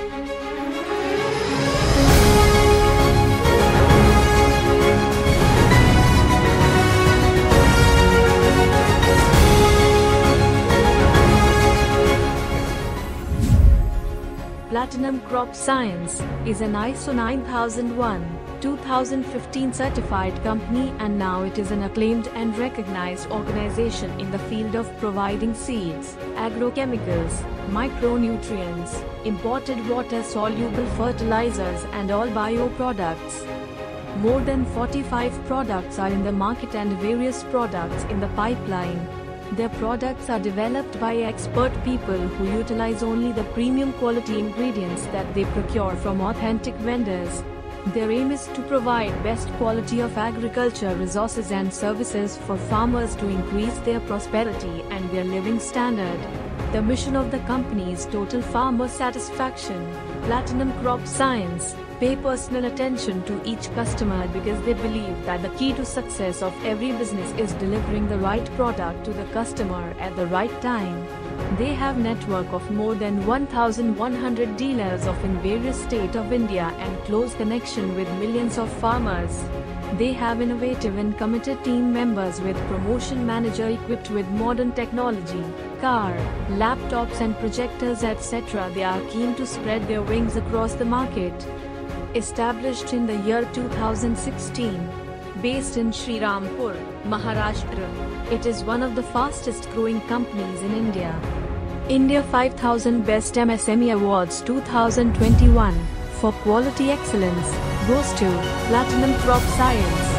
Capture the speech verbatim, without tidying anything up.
Platinum Crop Science is an I S O nine thousand one, two thousand fifteen certified company, and now it is an acclaimed and recognized organization in the field of providing seeds, agrochemicals, micronutrients, imported water-soluble fertilizers and all bioproducts. More than forty-five products are in the market and various products in the pipeline. Their products are developed by expert people who utilize only the premium quality ingredients that they procure from authentic vendors. Their aim is to provide best quality of agriculture resources and services for farmers to increase their prosperity and their living standard. The mission of the company is total farmer satisfaction. Platinum Crop Science pay personal attention to each customer because they believe that the key to success of every business is delivering the right product to the customer at the right time. They have network of more than one thousand one hundred dealers of in various states of India and close connection with millions of farmers. They have innovative and committed team members with promotion manager equipped with modern technology, car, laptops and projectors et cetera. They are keen to spread their wings across the market. Established in the year two thousand sixteen, based in Sri Rampur, Maharashtra, it is one of the fastest growing companies in India. India five thousand Best M S M E Awards two thousand twenty-one for quality excellence goes to Platinum Crop Science.